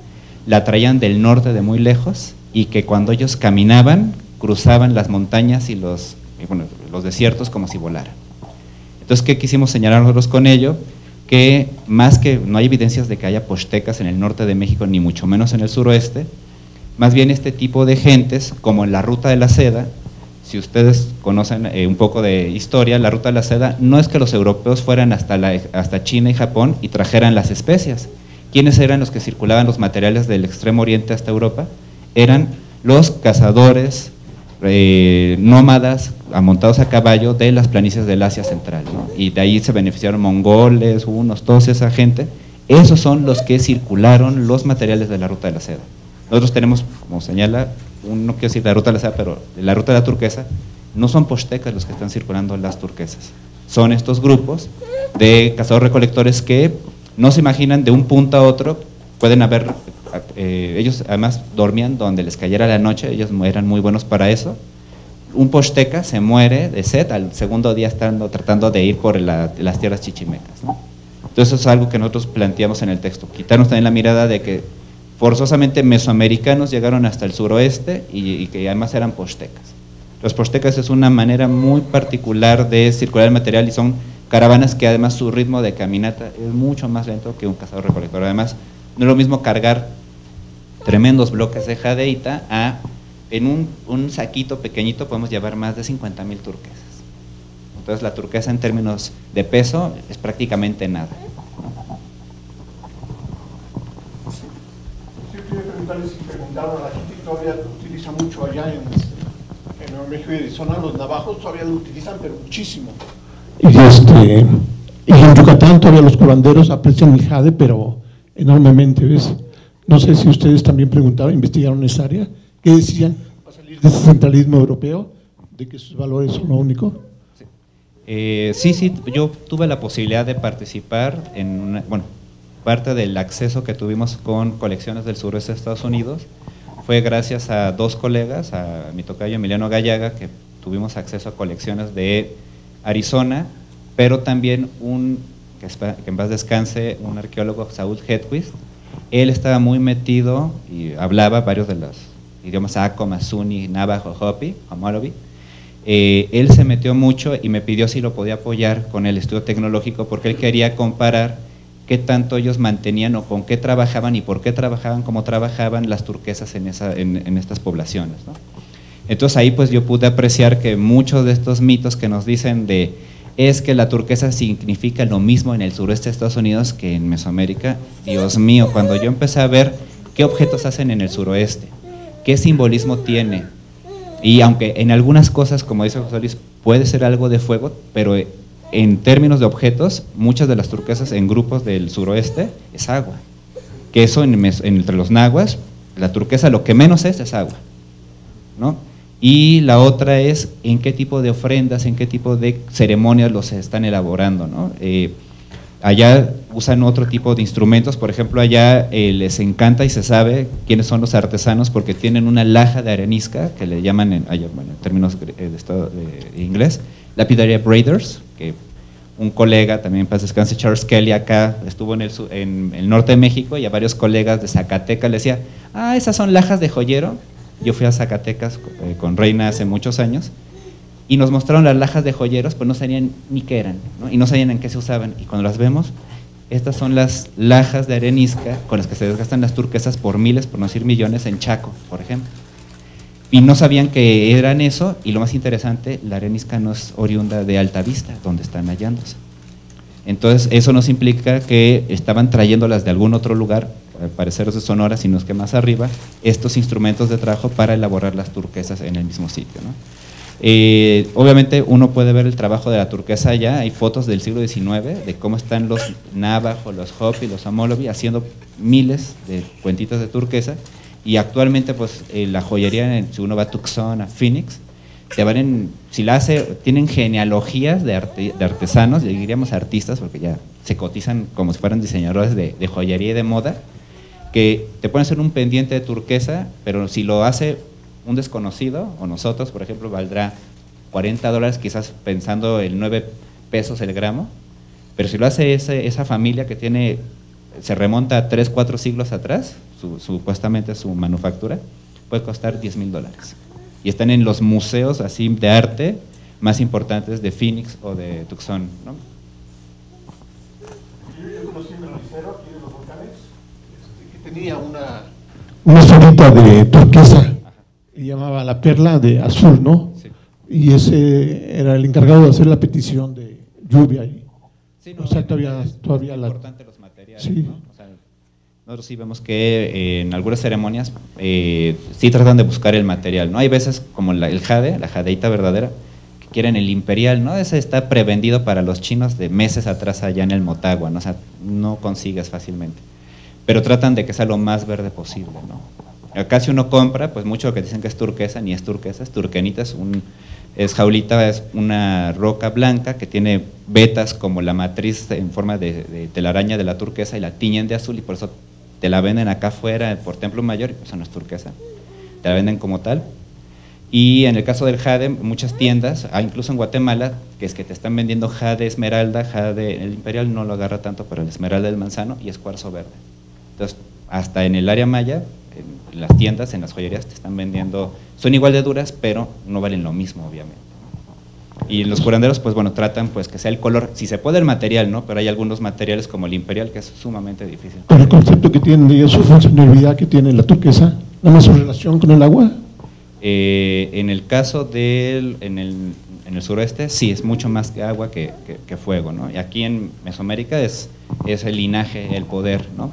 la traían del norte de muy lejos, y que cuando ellos caminaban, cruzaban las montañas y los, y bueno, los desiertos como si volaran. Entonces, ¿qué quisimos señalar nosotros con ello? Que más que no hay evidencias de que haya pochtecas en el norte de México, ni mucho menos en el suroeste, más bien este tipo de gentes, como en la Ruta de la Seda, si ustedes conocen eh, un poco de historia, la Ruta de la Seda no es que los europeos fueran hasta, la, hasta China y Japón y trajeran las especias. ¿Quiénes eran los que circulaban los materiales del extremo oriente hasta Europa? Eran los cazadores, Eh, nómadas amontados a caballo de las planicies del Asia Central, ¿no? Y de ahí se beneficiaron mongoles, hunos, toda esa gente. Esos son los que circularon los materiales de la Ruta de la Seda. Nosotros tenemos, como señala, un, no quiero decir la Ruta de la Seda, pero la Ruta de la Turquesa, no son pochtecas los que están circulando las turquesas, son estos grupos de cazadores recolectores que no se imaginan de un punto a otro, pueden haber… Eh, ellos además dormían donde les cayera la noche, ellos eran muy buenos para eso. Un posteca se muere de sed al segundo día estando tratando de ir por la, las tierras chichimecas, ¿no? Entonces eso es algo que nosotros planteamos en el texto, quitarnos también la mirada de que forzosamente mesoamericanos llegaron hasta el suroeste y, y que además eran postecas. Los postecas es una manera muy particular de circular el material y son caravanas que además su ritmo de caminata es mucho más lento que un cazador recolector. Además, no es lo mismo cargar tremendos bloques de jadeíta a, en un, un saquito pequeñito podemos llevar más de cincuenta mil turquesas. Entonces la turquesa en términos de peso es prácticamente nada, ¿no? Sí, quería preguntarles si preguntaron, la gente todavía lo utiliza mucho allá en, en Nuevo México y zona, los navajos todavía lo utilizan, pero muchísimo. Y, este, y en Yucatán todavía los curanderos aprecian el jade, pero enormemente, ¿ves? No sé si ustedes también preguntaron, investigaron esa área, ¿qué decían para salir de ese centralismo europeo, de que sus valores son lo único? Sí, eh, sí, sí, yo tuve la posibilidad de participar en, una, bueno, parte del acceso que tuvimos con colecciones del sureste de Estados Unidos, fue gracias a dos colegas, a mi tocayo Emiliano Gallaga, que tuvimos acceso a colecciones de Arizona, pero también un, que, que en paz descanse, un arqueólogo, Saúl Hedquist. Él estaba muy metido y hablaba varios de los idiomas Aco, Mazuni, Navajo, Hopi, Homolobi. Eh, él se metió mucho y me pidió si lo podía apoyar con el estudio tecnológico porque él quería comparar qué tanto ellos mantenían o con qué trabajaban y por qué trabajaban como trabajaban las turquesas en, esa, en, en estas poblaciones, ¿no? Entonces ahí pues yo pude apreciar que muchos de estos mitos que nos dicen de es que la turquesa significa lo mismo en el sureste de Estados Unidos que en Mesoamérica. Dios mío, cuando yo empecé a ver qué objetos hacen en el suroeste, qué simbolismo tiene, y aunque en algunas cosas, como dice José Luis, puede ser algo de fuego, pero en términos de objetos, muchas de las turquesas en grupos del suroeste es agua, que eso en, en, entre los nahuas, la turquesa lo que menos es es agua, ¿no? Y la otra es en qué tipo de ofrendas, en qué tipo de ceremonias los están elaborando, ¿no? Eh, allá usan otro tipo de instrumentos, por ejemplo, allá eh, les encanta y se sabe quiénes son los artesanos porque tienen una laja de arenisca, que le llaman en, allá, bueno, en términos de, estado, de inglés, lapidaria braiders, que un colega, también en paz descanse, Charles Kelly, acá estuvo en el, en el norte de México y a varios colegas de Zacatecas le decía, ah, esas son lajas de joyero. Yo fui a Zacatecas eh, con Reina hace muchos años y nos mostraron las lajas de joyeros, pues no sabían ni qué eran, ¿no? Y no sabían en qué se usaban. Y cuando las vemos, estas son las lajas de arenisca con las que se desgastan las turquesas por miles, por no decir millones, en Chaco, por ejemplo. Y no sabían que eran eso, y lo más interesante, la arenisca no es oriunda de Altavista, donde están hallándose. Entonces, eso nos implica que estaban trayéndolas de algún otro lugar, al parecer de Sonora, sino es que más arriba, estos instrumentos de trabajo para elaborar las turquesas en el mismo sitio, ¿no? Eh, obviamente uno puede ver el trabajo de la turquesa allá, hay fotos del siglo diecinueve de cómo están los Navajo, los Hopi, los Amolobi haciendo miles de cuentitos de turquesa, y actualmente pues eh, la joyería, si uno va a Tucson, a Phoenix, te van en, si la hace, tienen genealogías de, arte, de artesanos, diríamos artistas, porque ya se cotizan como si fueran diseñadores de, de joyería y de moda, que te pueden hacer un pendiente de turquesa, pero si lo hace un desconocido, o nosotros, por ejemplo, valdrá cuarenta dólares, quizás pensando en nueve pesos el gramo, pero si lo hace ese, esa familia que tiene, se remonta a tres, cuatro siglos atrás, su, supuestamente su manufactura, puede costar diez mil dólares. Y están en los museos así de arte más importantes de Phoenix o de Tucson, ¿no? Yo conocí un granizero aquí de los volcanes, que tenía una… Una esferita de turquesa, y llamaba la perla de azul, ¿no? Sí. Y ese era el encargado de hacer la petición de lluvia. Y, Sí, no, o sea, todavía, es, todavía es la… importante los materiales, Sí. ¿no? O sea, nosotros sí vemos que eh, en algunas ceremonias eh, sí tratan de buscar el material, ¿no? Hay veces como la, el jade, la jadeita verdadera, que quieren el imperial, ¿no? Ese está prevendido para los chinos de meses atrás allá en el Motagua, ¿no? O sea, no consigues fácilmente, pero tratan de que sea lo más verde posible, ¿no? Acá si uno compra, pues mucho que dicen que es turquesa, ni es turquesa, es turquenita, es un… Es jaulita, es una roca blanca que tiene vetas como la matriz en forma de, de telaraña de la turquesa y la tiñen de azul y por eso te la venden acá afuera por Templo Mayor y pues eso no es turquesa, te la venden como tal. Y en el caso del jade, muchas tiendas, incluso en Guatemala, que es que te están vendiendo jade esmeralda, jade, el imperial no lo agarra tanto, pero el esmeralda del manzano y es cuarzo verde. Entonces, hasta en el área maya, en las tiendas, en las joyerías te están vendiendo, son igual de duras, pero no valen lo mismo, obviamente. Y los curanderos, pues bueno, tratan pues que sea el color, si se puede el material, ¿no? Pero hay algunos materiales como el imperial que es sumamente difícil. Con el concepto que tiene y su funcionalidad que tiene la turquesa, ¿nada más su relación con el agua? Eh, en el caso del, en el, en el suroeste, sí, es mucho más que agua que, que, que fuego, ¿no? Y aquí en Mesoamérica es, es el linaje, el poder, ¿no?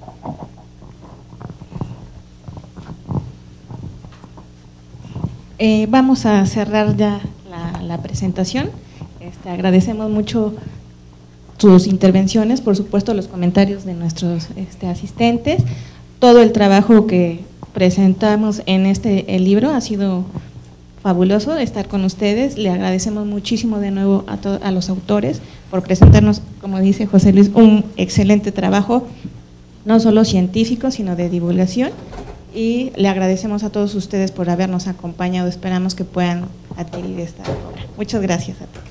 Eh, vamos a cerrar ya la, la presentación. Este, agradecemos mucho sus intervenciones, por supuesto los comentarios de nuestros este, asistentes. Todo el trabajo que presentamos en este el libro ha sido fabuloso estar con ustedes. Le agradecemos muchísimo de nuevo a, to, a los autores por presentarnos, como dice José Luis, un excelente trabajo, no solo científico, sino de divulgación. Y le agradecemos a todos ustedes por habernos acompañado. Esperamos que puedan adquirir esta obra. Muchas gracias a todos.